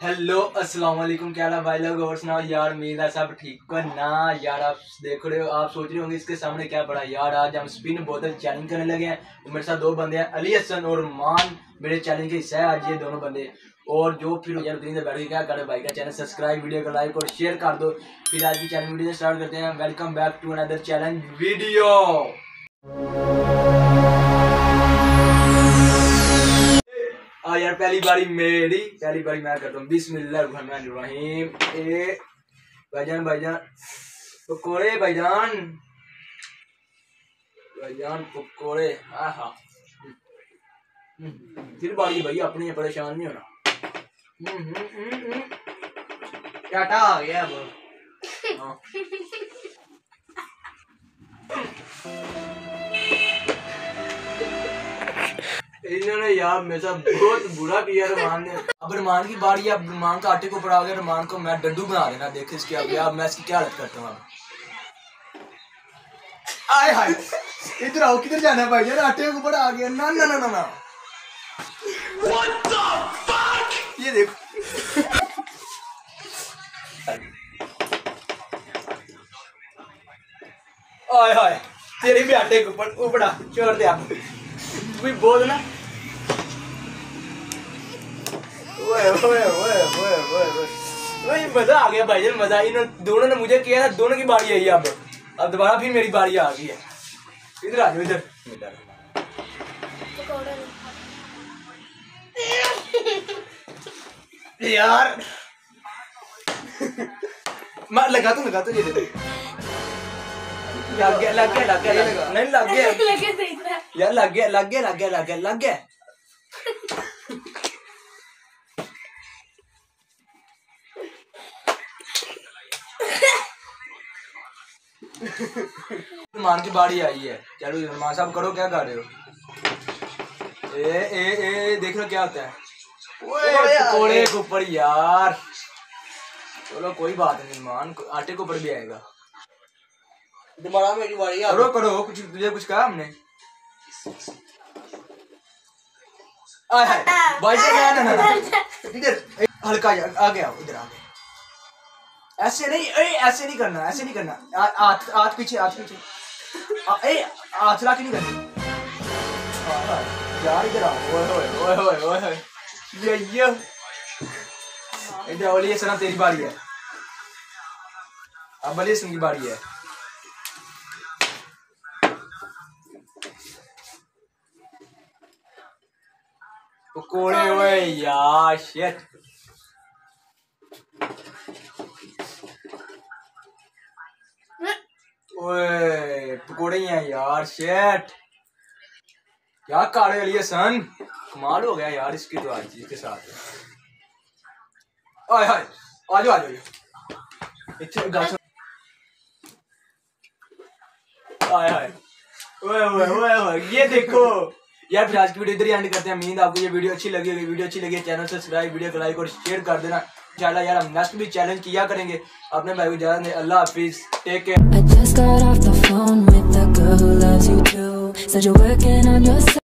Hello अस्सलाम वालेकुम, क्या हाल है भाई लोग। और सुनाओ यार, उम्मीद है सब ठीक हो ना। यार आप देख रहे हो, आप सोच रहे होंगे इसके सामने क्या पड़ा। यार आज हम स्पिन बोतल चैलेंज करने लगे हैं। तो मेरे साथ दो बंदे हैं, अली हसन और मान। मेरे चैलेंज का हिस्सा है आज ये दोनों बंदे। और जो फिर यार तीन से बैठ के क्या करे, भाई का चैनल सब्सक्राइब, वीडियो को लाइक और शेयर कर दो। फिर आज की चैलेंज वीडियो स्टार्ट करते हैं। Welcome back to another challenge video. यार पहली बारी मैं करता हूँ। बिस्मिल्लाहिर्रहमानिर्रहीम। भाईजान पकोड़े, भाईजान पकोड़े। हाँ फिर बारी भाई अपनी है, परेशान नहीं होना। टाटा आ गया अब। इन्होंने यार मेरे साथ बहुत बुरा किया रमान ने। अब रमान की बारी है। अब रमान का आटे को पड़ा गया। रमान को मैं डड्डू बना देना। देखे इसके अब मैं इसकी क्या हालत करता हूँ। आए हाय, इधर आओ। किधर जाना है भाई यार? आटे के ऊपर आ गया। ना ना ना ना ना। What the fuck? ये देखो। आए हाय, तेरे भी आटे के ऊपर उपड़ा छोड़ दे। आप भी बोल ना। ओए ओए ओए ओए ओए ओए, मजा आ गया भाईजान, मजा। इन दोनों ने मुझे किया था, दोनों की बारी आई। अब दोबारा फिर मेरी बारी आ गई है। इधर आ जाओ, इधर यार। मैं लगा तो ये दे। लग गया नहीं, लग गया यार, लग गया। मान की बारी आई है। चलो मान साहब करो, क्या कर रहे हो? ए देख लो क्या होता है। पकोड़े के ऊपर यार। चलो कोई बात नहीं, मान आटे के ऊपर भी आएगा। दोबारा मेरी बारी। करो कुछ, तुझे कुछ कहा हमने? भाई इधर हल्का आ गया, इधर आ गया। ऐसे नहीं करना, हाथ पीछे हाथ ला के नहीं करना यार। इधर आओ। ओए इधर अली हसन, तेरी बारी है। अब अली हसन की बारी है। पकोड़े। ओए यार शिट। ओए पकोड़े ही हैं यार, शिट। क्या कर रहे अली हसन? कमाल हो गया यार इसकी तो आज इसके साथ। आए हाय, आ जाओ आए हाय। ओए ये देखो यार। फिर आज की वीडियो इधर ही एंड करते हैं। उम्मीद आपको ये वीडियो अच्छी लगी होगी। वीडियो अच्छी लगी है चैनल सब्सक्राइब, वीडियो को लाइक और शेयर कर देना। इंशाल्लाह यार हम नेक्स्ट भी चैलेंज किया करेंगे। अपने भाई को इजाजत दें। अल्लाह हाफिज, टेक केयर।